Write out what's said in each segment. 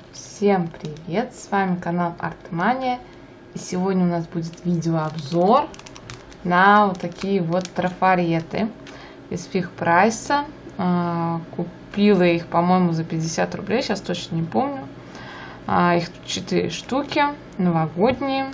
Всем привет! С вами канал Артмания. И сегодня у нас будет видеообзор на вот такие вот трафареты из Фиг Прайса. Купила их, по-моему, за 50 рублей, сейчас точно не помню. Их тут 4 штуки, новогодние.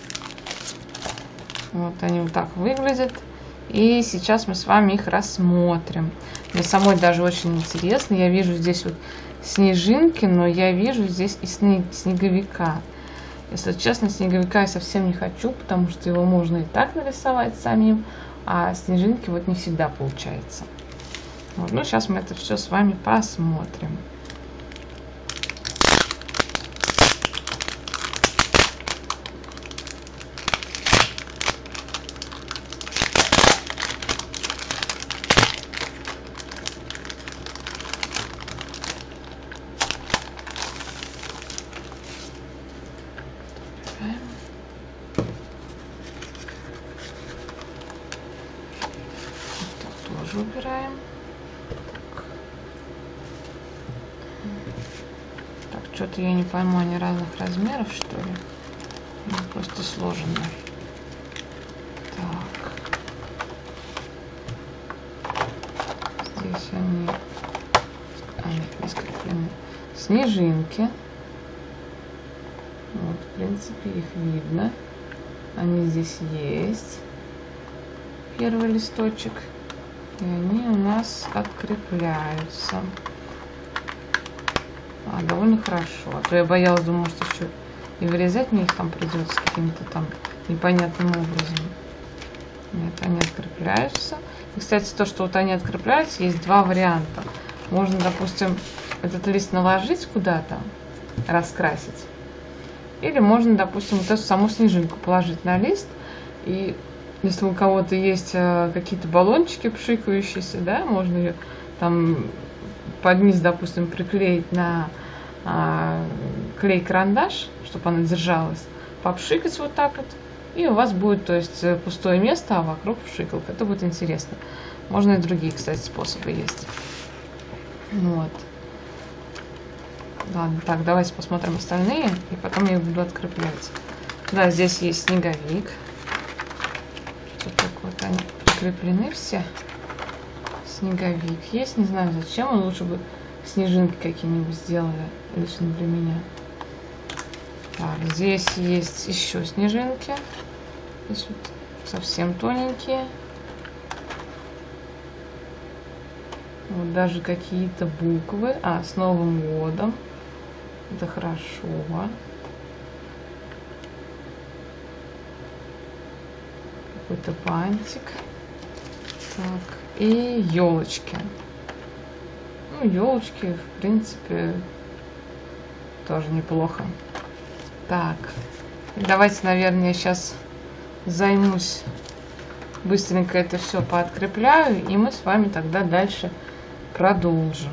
Вот они вот так выглядят. И сейчас мы с вами их рассмотрим. Мне самой даже очень интересно. Я вижу здесь вот снежинки, но я вижу здесь и снеговика. Если честно, снеговика я совсем не хочу, потому что его можно и так нарисовать самим, а снежинки вот не всегда получается. Вот, ну, сейчас мы это все с вами посмотрим. Тоже убираем. Так, что-то я не пойму, они разных размеров, что ли? Или просто сложены. Так. Здесь они не скреплены. Снежинки. Вот, в принципе, их видно. Они здесь есть. Первый листочек. И они у нас открепляются. Довольно хорошо. А то я боялась, думала, что еще и вырезать мне их там придется каким-то там непонятным образом. Нет, они открепляются. И, кстати, то, что вот они открепляются, есть два варианта. Можно, допустим, этот лист наложить куда-то, раскрасить. Или можно, допустим, вот эту саму снежинку положить на лист. И если у кого-то есть какие-то баллончики пшикающиеся, да, можно ее там под низ, допустим, приклеить на клей-карандаш, чтобы она держалась, попшикать вот так вот, и у вас будет, то есть, пустое место, а вокруг пшикалка. Это будет интересно. Можно и другие, кстати, способы есть. Вот. Ладно, так, давайте посмотрим остальные, и потом я их буду откреплять. Да, здесь есть снеговик. Вот так вот они прикреплены все. Снеговик есть, не знаю зачем, он лучше бы снежинки какие-нибудь сделали, лично для меня. Так, здесь есть еще снежинки. Здесь вот совсем тоненькие. Вот даже какие-то буквы. С Новым годом. Это хорошо. Какой-то бантик. Так, и елочки. Ну, елочки, в принципе, тоже неплохо. Так, давайте, наверное, я сейчас займусь, быстренько это все пооткрепляю, и мы с вами тогда дальше продолжим.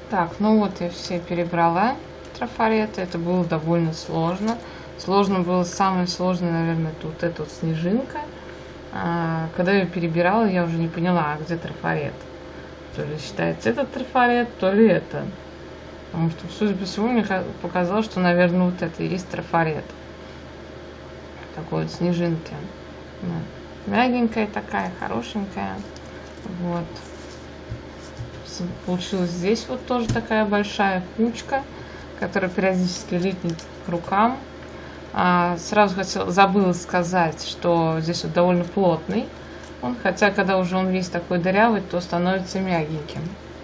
Так, ну вот я все перебрала трафареты. Это было довольно сложно. Сложно было, самое сложное, наверное, тут эта вот снежинка. Когда я перебирала, я уже не поняла, а где трафарет. То ли считается этот трафарет, то ли это. Потому что, судя по всему, мне показалось, что, наверное, вот это и есть трафарет. Такой вот снежинки. Мягенькая такая, хорошенькая. Вот. Получилась здесь вот тоже такая большая кучка, которая периодически липнет к рукам. Сразу забыла сказать, что здесь вот довольно плотный он, хотя когда уже он весь такой дырявый, то становится мягеньким.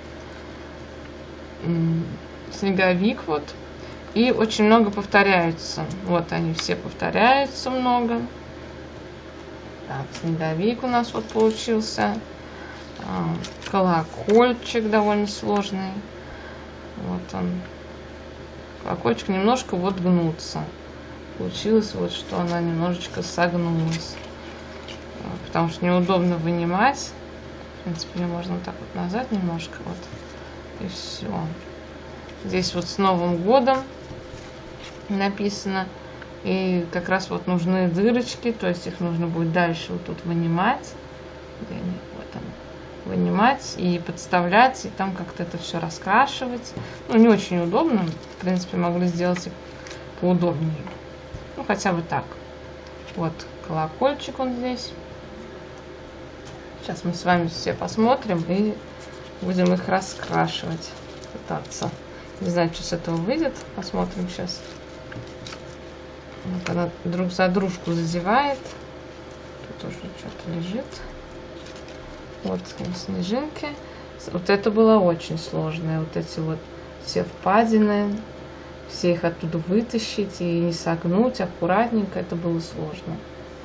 Снеговик вот. И очень много повторяются. Вот они все повторяются много. Так, снеговик у нас вот получился. Колокольчик довольно сложный. Вот он. Колокольчик немножко вот гнутся. Получилось вот, что она немножечко согнулась. Потому что неудобно вынимать. В принципе, ее можно вот так вот назад немножко. Вот. И все. Здесь вот с Новым годом написано. И как раз вот нужны дырочки. То есть их нужно будет дальше вот тут вынимать. Где они? Вот они. Вынимать и подставлять. И там как-то это все раскрашивать. Ну, не очень удобно. В принципе, могли сделать и поудобнее. Ну, хотя бы так. Вот колокольчик он здесь. Сейчас мы с вами все посмотрим и будем их раскрашивать. Пытаться. Не знаю, что с этого выйдет. Посмотрим сейчас. Вот она друг за дружку задевает. Тут уже что-то лежит. Вот снежинки. Вот это было очень сложное. Вот эти вот все впадины. Все их оттуда вытащить и не согнуть аккуратненько. Это было сложно.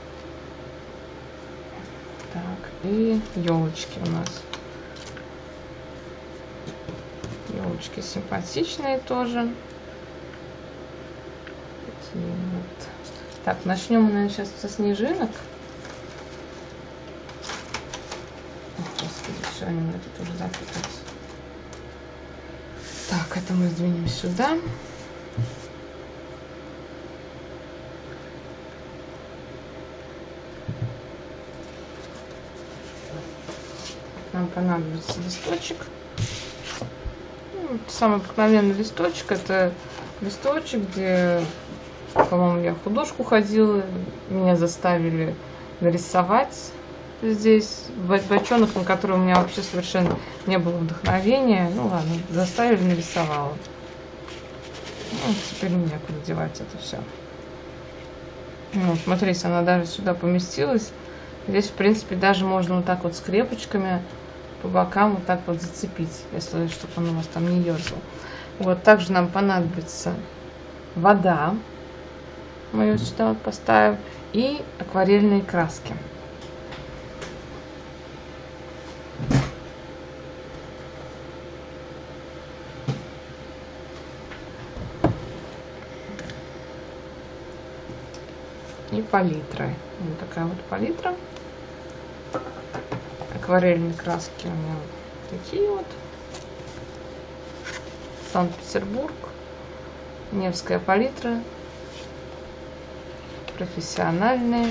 Так, и елочки у нас. Елочки симпатичные тоже. Вот. Так, начнем мы, наверное, сейчас со снежинок. Господи, все, они у меня тут уже запутались. Так, это мы сдвинем сюда. Нам понадобится листочек. Ну, самый обыкновенный листочек. Это листочек, где, по-моему, я в художку ходила. Меня заставили нарисовать здесь бочонок, на который у меня вообще совершенно не было вдохновения. Ну ладно, заставили, нарисовала. Ну, теперь некуда девать это все. Ну, смотрите, она даже сюда поместилась. Здесь, в принципе, даже можно вот так вот скрепочками по бокам вот так вот зацепить, если чтобы он у вас там не ерзал. Вот, также нам понадобится вода. Мы ее сюда вот поставим. И акварельные краски. И палитра. Вот такая вот палитра. Акварельные краски у меня вот такие вот. Санкт-Петербург. Невская палитра. Профессиональные.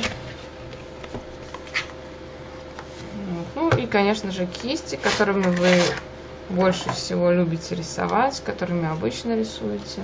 Ну и, конечно же, кисти, которыми вы больше всего любите рисовать, которыми обычно рисуете.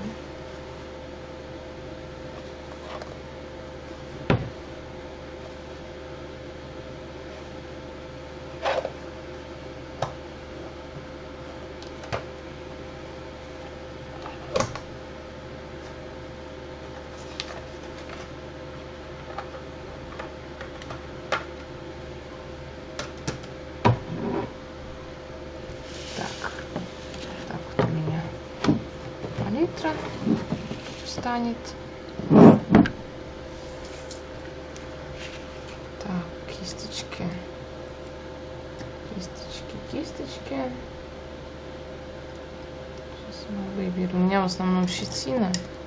Встанет. Так, кисточки. Кисточки. Сейчас мы выберем. У меня в основном щетина.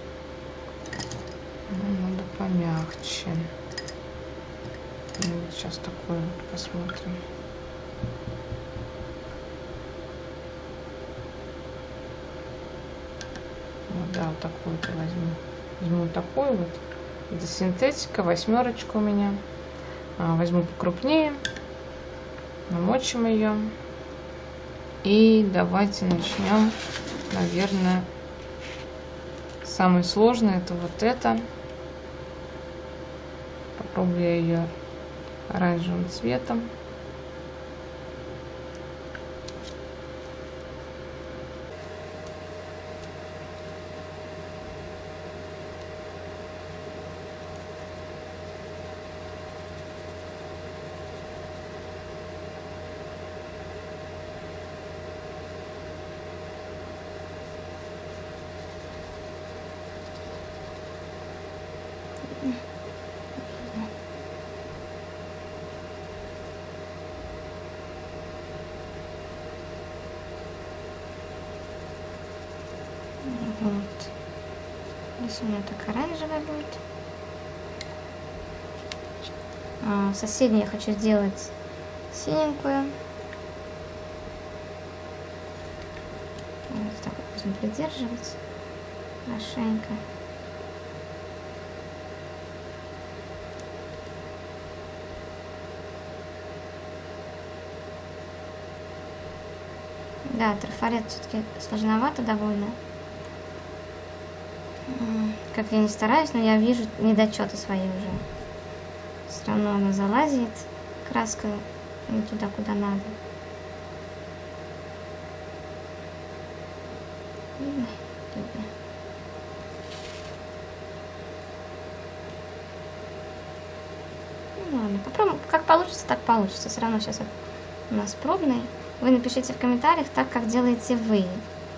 Но надо помягче. Вот сейчас такое посмотрим. да, вот такую вот возьму. Возьму вот такую вот. Это синтетика, 8 у меня. Возьму покрупнее. Намочим ее. И давайте начнем, наверное, самое сложное это вот это. Попробую я ее оранжевым цветом. Вот. Здесь у меня так оранжевая будет. Соседнюю я хочу сделать синенькую. Вот так вот будем придерживать хорошенько. Да, трафарет все-таки сложновато довольно. Как я не стараюсь, но я вижу недочеты свои уже. Все равно она залазит, краска не туда, куда надо. Видно? Видно. Ну ладно, попробуем. Как получится, так получится. Все равно сейчас у нас пробный. Вы напишите в комментариях так, как делаете вы.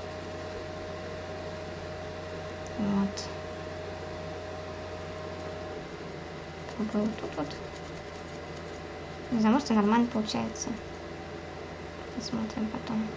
Вот. Попробую тут вот. Не знаю, может, нормально получается. Посмотрим потом.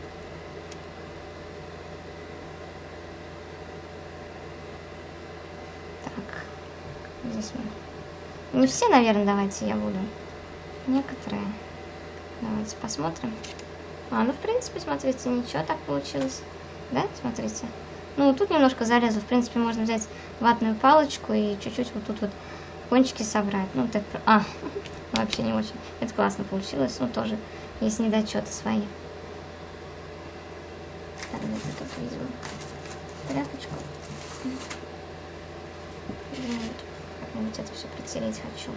Так. Здесь мы... Не все, наверное, давайте я буду. Некоторые. Давайте посмотрим. Ну, в принципе, смотрите, ничего так получилось. Да, смотрите. Ну, тут немножко зарезу. В принципе, можно взять ватную палочку и чуть-чуть вот тут вот кончики собрать. Ну, так... вообще не очень. Это классно получилось. Ну, тоже есть недочеты свои. Так, где-то тут возьму тряпочку. Как-нибудь это все протереть хочу.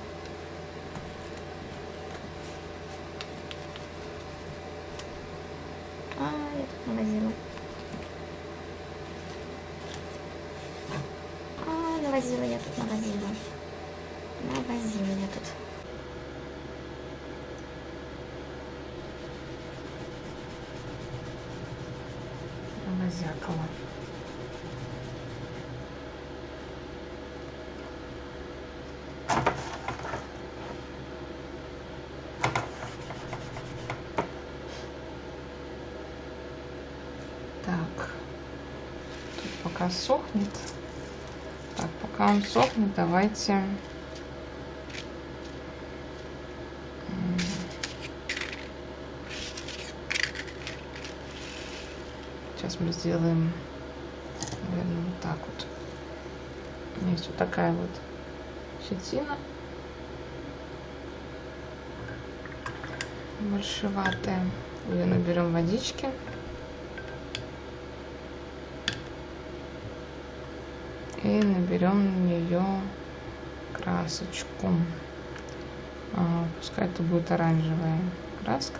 Я тут навозила. Навозила я тут. Навозила я тут. Навозякала. Так, тут пока сохнет. Так, пока он сохнет, давайте сейчас мы сделаем, наверное, вот так вот. У меня есть вот такая вот щетина большеватая. Ее наберем водички. И наберем на нее красочку. Пускай это будет оранжевая краска.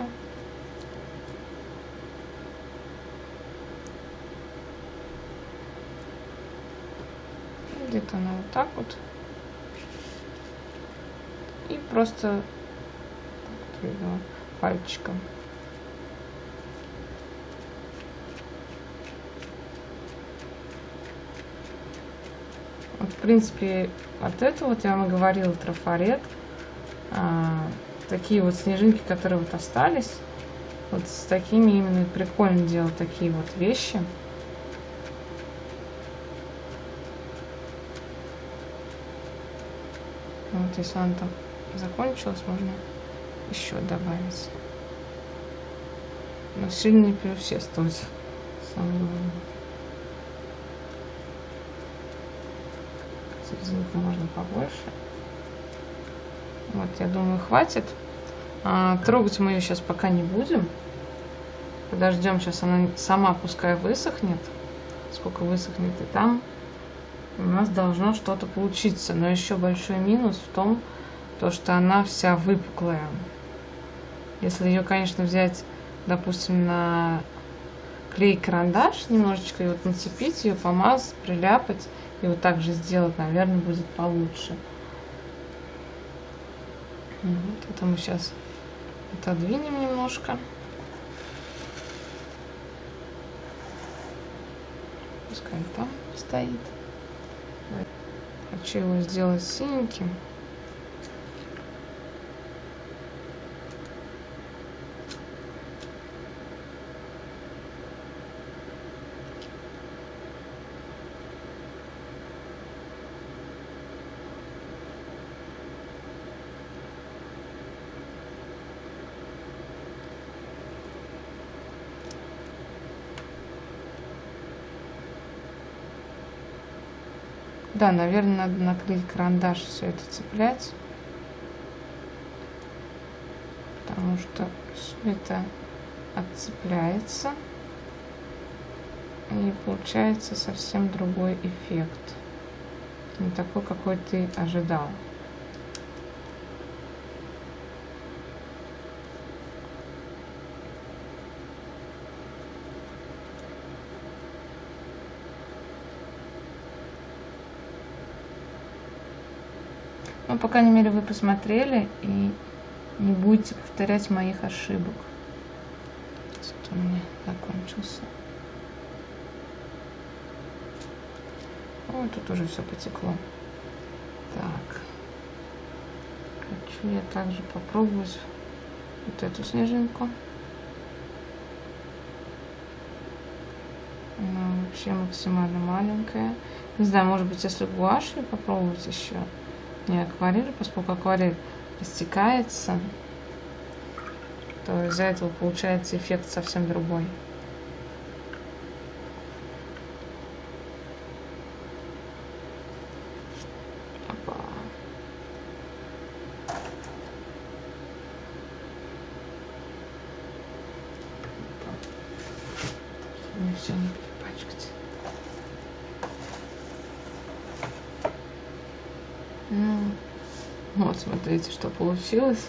Где-то она вот так вот. И просто так вот, пальчиком. Вот, в принципе, от этого вот я вам и говорила, трафарет. Такие вот снежинки, которые вот остались, вот с такими именно прикольно делать такие вот вещи. Вот если она там закончилась, можно еще добавить. Но сильно не переусердствовать. Самое главное. из них можно побольше. Вот, я думаю, хватит. Трогать мы ее сейчас пока не будем. Подождем, сейчас она сама пускай высохнет. Сколько высохнет, и там у нас должно что-то получиться. Но еще большой минус в том, что она вся выпуклая. Если ее, конечно, взять, допустим, на клей-карандаш, немножечко ее вот нацепить, ее помазать, приляпать и вот так же сделать, наверное, будет получше. Вот это мы сейчас отодвинем немножко. Пускай там стоит. Хочу его сделать синеньким. Да, наверное, надо наклеить карандаш, все это цеплять. Потому что все это отцепляется. И получается совсем другой эффект. Не такой, какой ты ожидал. Ну, по крайней мере, вы посмотрели и не будете повторять моих ошибок. Вот он у меня закончился. О, тут уже все потекло. Так. Хочу я также попробовать вот эту снежинку. Она вообще максимально маленькая. Не знаю, может быть, если гуашью попробовать еще. Не акварель, поскольку акварель растекается, то из-за этого получается эффект совсем другой. Опа. Мне все не перепачкать. Вот, смотрите, что получилось.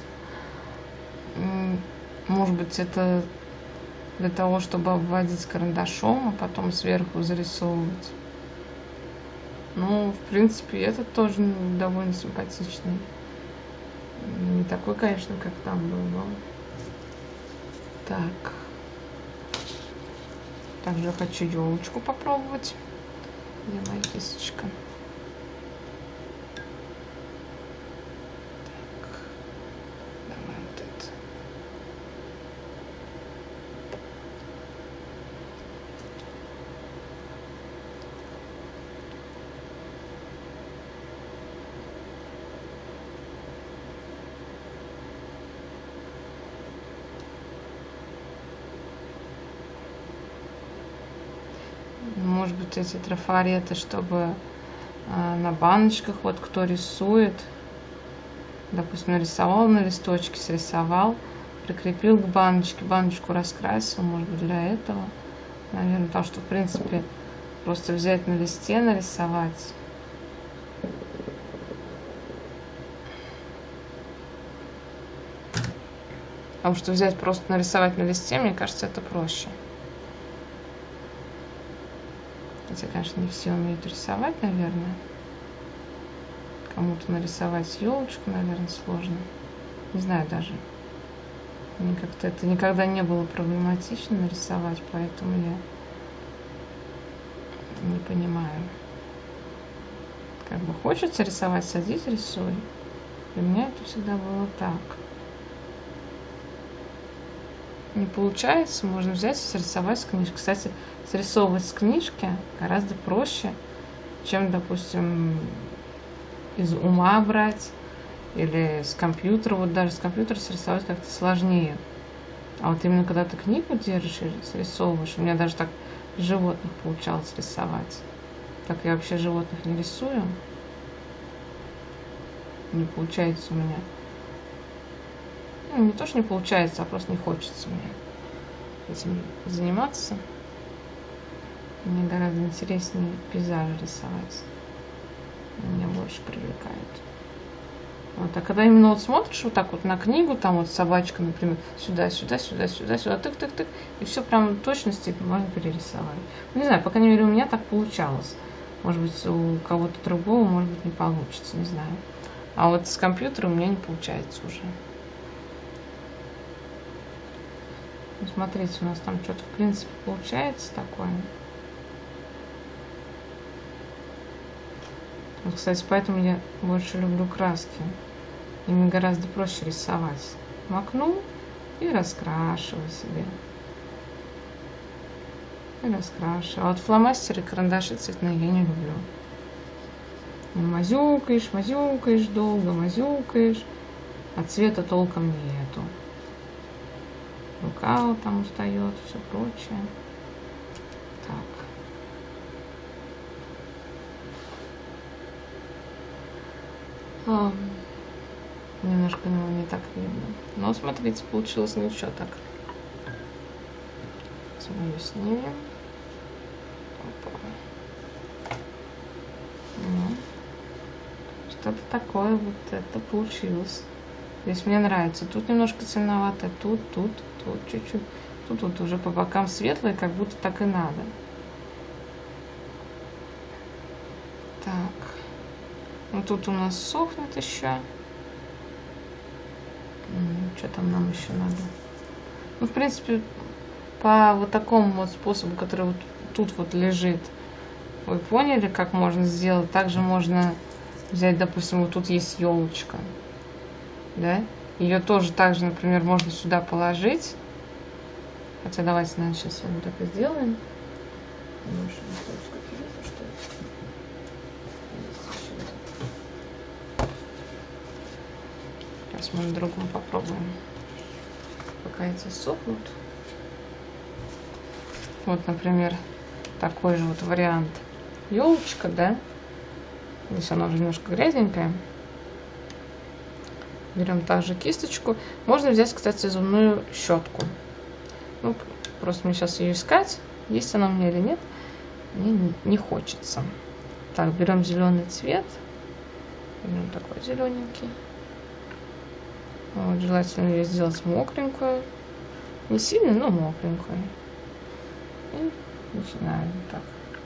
Может быть, это для того, чтобы обводить карандашом, а потом сверху зарисовывать. Ну, в принципе, этот тоже довольно симпатичный. Не такой, конечно, как там был, но... Так. Также хочу елочку попробовать. Где моя кисточка? Может быть, эти трафареты, чтобы на баночках, вот кто рисует, допустим, нарисовал на листочке, срисовал, прикрепил к баночке, баночку раскрасил, может быть, для этого, наверное, потому что, в принципе, просто взять на листе, нарисовать. Потому что взять просто нарисовать на листе, мне кажется, это проще. Хотя, конечно, не все умеют рисовать, наверное. Кому-то нарисовать елочку, наверное, сложно. Не знаю даже. Мне как-то это никогда не было проблематично нарисовать, поэтому я не понимаю. Как бы хочется рисовать, садись, рисуй. Для меня это всегда было так. Не получается, можно взять и срисовать с книжки. Кстати, срисовывать с книжки гораздо проще, чем, допустим, из ума брать или с компьютера. Вот даже с компьютера срисовать как-то сложнее. А вот именно когда ты книгу держишь и срисовываешь, у меня даже так животных получалось рисовать. Так я вообще животных не рисую. не получается у меня. Ну, не то, что не получается, а просто не хочется мне этим заниматься. Мне гораздо интереснее пейзажи рисовать. Меня больше привлекает. Вот. А когда именно вот смотришь вот так вот на книгу, там вот собачка, например, сюда, сюда, сюда, сюда, сюда, тык-тык-тык, и все прям в точности можно перерисовать. Ну, не знаю, по крайней мере, у меня так получалось. Может быть, у кого-то другого, может быть, не получится, не знаю. А вот с компьютера у меня не получается уже. Ну, смотрите, у нас там что-то, в принципе, получается такое. Вот, кстати, поэтому я больше люблю краски. Ими гораздо проще рисовать. Макнул и раскрашиваю себе. И раскрашиваю. А вот фломастеры, карандаши цветные я не люблю. Мазюкаешь, мазюкаешь, долго мазюкаешь, а цвета толком нету. Рука вот там устает, все прочее. Так. Немножко не так видно. Но смотрите, получилось ничего так. Мы ее снимем. Ну, что-то такое вот это получилось. Здесь мне нравится. Тут немножко темновато, тут чуть-чуть. Тут вот уже по бокам светлое, как будто так и надо. Так. Ну тут у нас сохнет еще. Что там нам еще надо? Ну, в принципе, по вот такому вот способу, который вот тут вот лежит, вы поняли, как можно сделать? Также можно взять, допустим, вот тут есть елочка, да? Ее тоже также, например, можно сюда положить. Хотя давайте, наверное, сейчас вот так и сделаем. Сейчас мы на другом попробуем. Пока эти сохнут. Вот, например, такой же вот вариант. Елочка, да? Здесь она уже немножко грязненькая. Берем также кисточку. Можно взять, кстати, зубную щетку. Ну, просто мне сейчас ее искать, есть она у меня или нет. Мне не хочется. Так, берем зеленый цвет. Берем такой зелененький. Вот, желательно ее сделать мокренькую. Не сильно, но мокренькую. И начинаем так.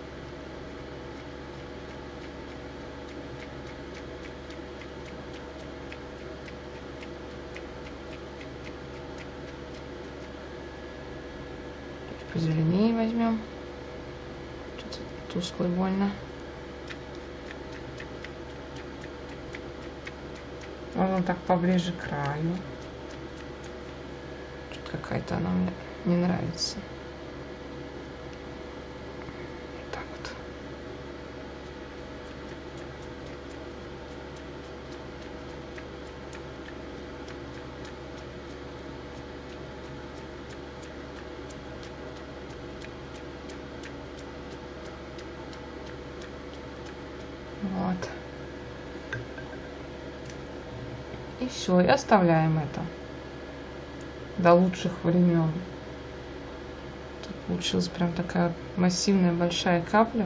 Позеленее возьмем. Что-то тускло и больно. Вот так поближе к краю. Что-то какая-то она мне не нравится. Так вот. Вот. И все, и оставляем это до лучших времен. Тут получилась прям такая массивная большая капля.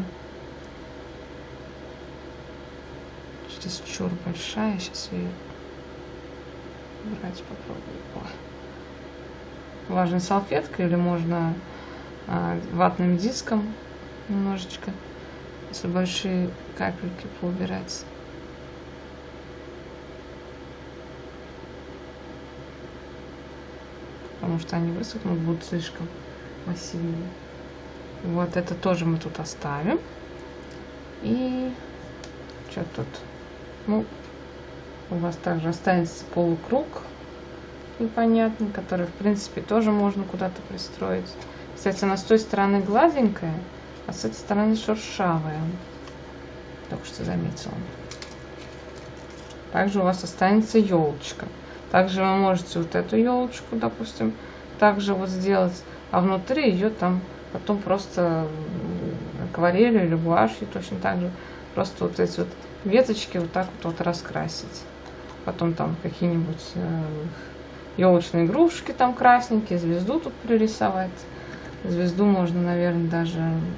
Чересчур большая. Сейчас ее убрать попробую. Влажной салфеткой или можно ватным диском немножечко, если большие капельки поубирать. Потому что они высохнут, будут слишком массивные. Вот это тоже мы тут оставим. И что тут? Ну, у вас также останется полукруг непонятный, который, в принципе, тоже можно куда-то пристроить. Кстати, она с той стороны гладенькая, а с этой стороны шершавая. Только что заметила. Также у вас останется елочка. Также вы можете вот эту елочку, допустим, также вот сделать, а внутри ее там потом просто акварелью или гуашью точно так же просто вот эти вот веточки вот так вот раскрасить. Потом там какие-нибудь елочные игрушки там красненькие, звезду тут пририсовать. Звезду можно, наверное, даже,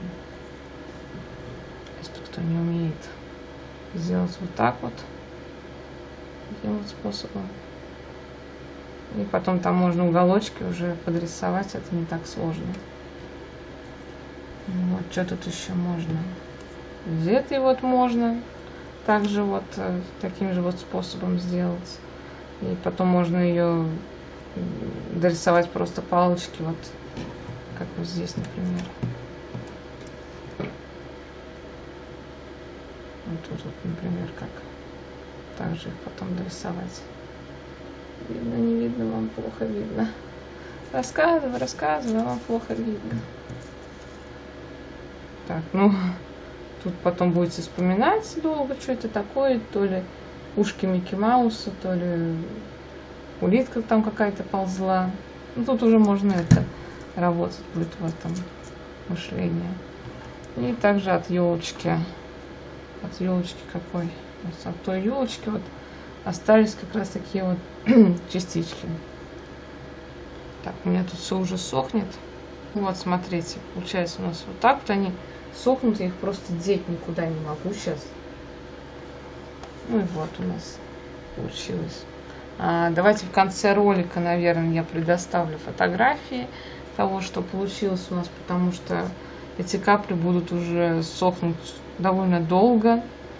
если кто не умеет, сделать вот так вот, таким вот способом. И потом там можно уголочки уже подрисовать, это не так сложно. Вот, что тут еще можно? Где-то вот можно также вот таким же вот способом сделать. И потом можно ее дорисовать просто палочки, вот как вот здесь, например. Вот тут вот, например, как также их потом дорисовать. Видно, не видно, вам плохо видно. Рассказываю, а вам плохо видно. Так, ну, тут потом будете вспоминать долго, что это такое, то ли ушки Микки Мауса, то ли улитка там какая-то ползла. Ну, тут уже можно это работать будет в этом мышлении. И также от елочки. От елочки какой? От той елочки вот остались как раз такие вот частички. Так, у меня тут все уже сохнет. Вот, смотрите, получается у нас вот так вот они сохнут, я их просто деть никуда не могу сейчас. Ну и вот у нас получилось. Давайте в конце ролика, наверное, я предоставлю фотографии того, что получилось у нас, потому что эти капли будут уже сохнуть довольно долго.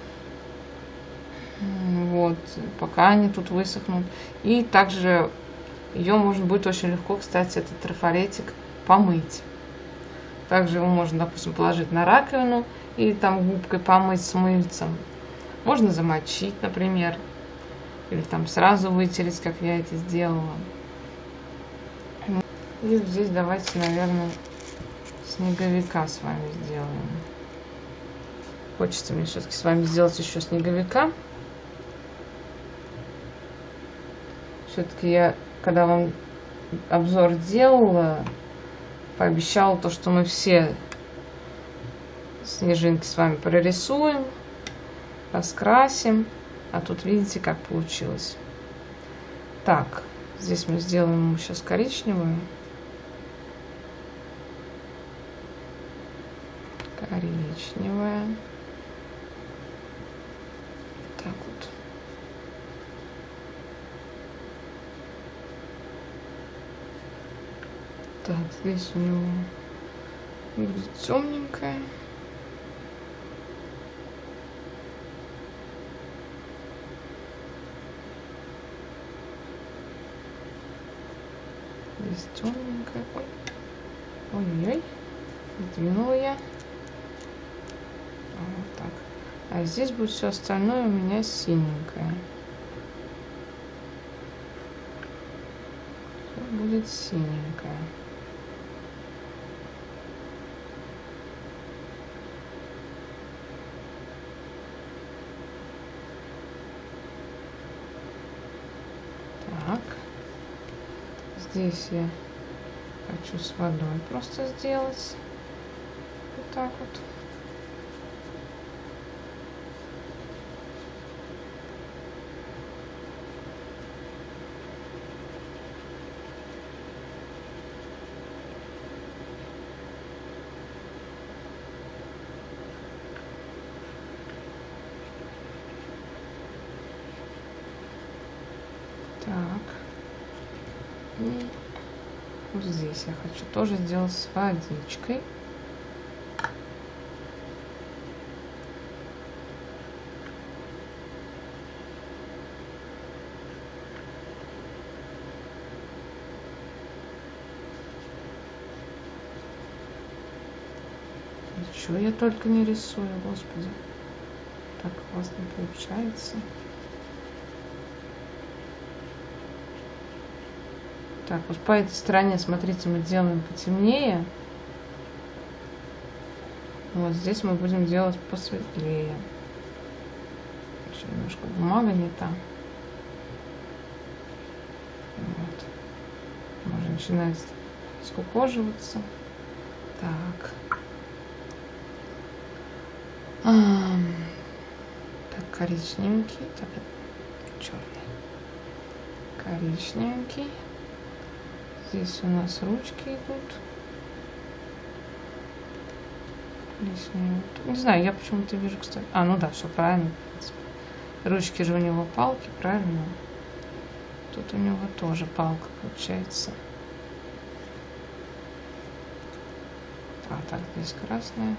Вот, пока они тут высохнут. И также ее можно будет очень легко, кстати, этот трафаретик помыть. Также его можно, допустим, положить на раковину или там губкой помыть с мыльцем. Можно замочить, например, или там сразу вытереть, как я это сделала. И здесь давайте, наверное, снеговика с вами сделаем. Хочется мне все-таки с вами сделать еще снеговика. Все-таки я, когда вам обзор делала, пообещала то, что мы все снежинки с вами прорисуем, раскрасим. А тут видите, как получилось. Так, здесь мы сделаем ему сейчас коричневую. Коричневая. Так вот. Так, здесь у него будет темненькая. Здесь темненькая. Ой-ой-ой. Сдвинула я. Вот так. А здесь будет все остальное у меня синенькое. Все будет синенькое. Так. Здесь я хочу с водой просто сделать. Вот так вот. Так. И вот здесь я хочу тоже сделать с водичкой. Ничего я только не рисую, господи. Так классно получается. Так, вот по этой стороне, смотрите, мы делаем потемнее. Вот здесь мы будем делать посветлее. Еще немножко бумага не та. Вот. Уже начинает скукоживаться. Так. Так, коричневенький. Так, черный. коричневенький. Здесь у нас ручки идут. Коричневый. Не знаю, я почему-то вижу, кстати. Ну да, все правильно. Ручки же у него палки, правильно? Тут у него тоже палка получается. Так, здесь красная.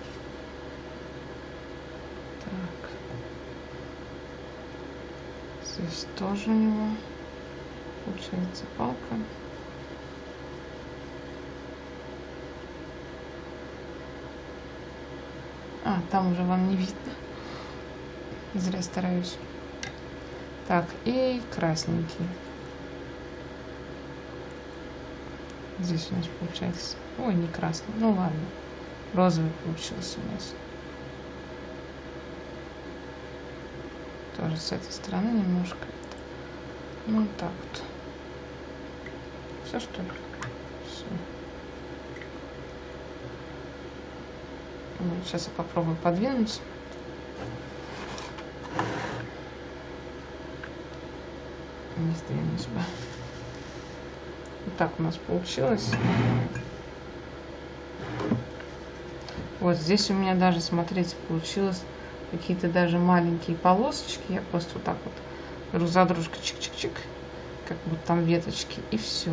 Так. Здесь тоже у него получается палка. Там уже вам не видно. Зря стараюсь. Так, и красненький. Здесь у нас получается... Ой, не красный. Ну ладно. Розовый получился у нас. Тоже с этой стороны немножко. Ну так вот. Все, что ли? Все. Сейчас я попробую подвинуть. Не сдвинусь бы. Вот так у нас получилось. Вот здесь у меня даже, смотрите, получилось какие-то даже маленькие полосочки. Я просто вот так вот друг за дружкой чик-чик-чик, как будто там веточки, и все.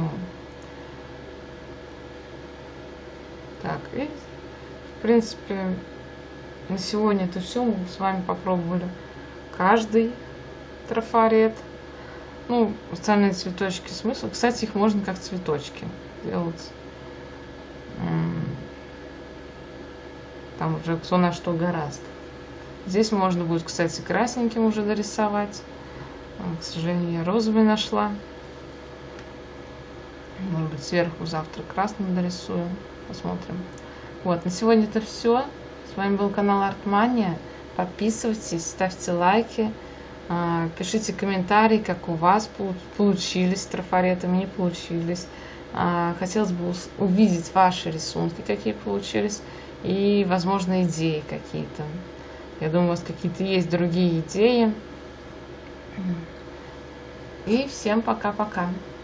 Так, и в принципе на сегодня это все. Мы с вами попробовали каждый трафарет. Ну, остальные цветочки смысл. Кстати, их можно как цветочки делать. Там уже кто на что гораздо. Здесь можно будет, кстати, красненьким уже дорисовать. К сожалению, я розовый нашла. Может быть, сверху завтра красным дорисую. Посмотрим. Вот, на сегодня это все. С вами был канал Артмания. Подписывайтесь, ставьте лайки. Пишите комментарии, как у вас получились трафареты, не получились. Хотелось бы увидеть ваши рисунки, какие получились, и, возможно, идеи какие-то. Я думаю, у вас какие-то есть другие идеи. И всем пока-пока.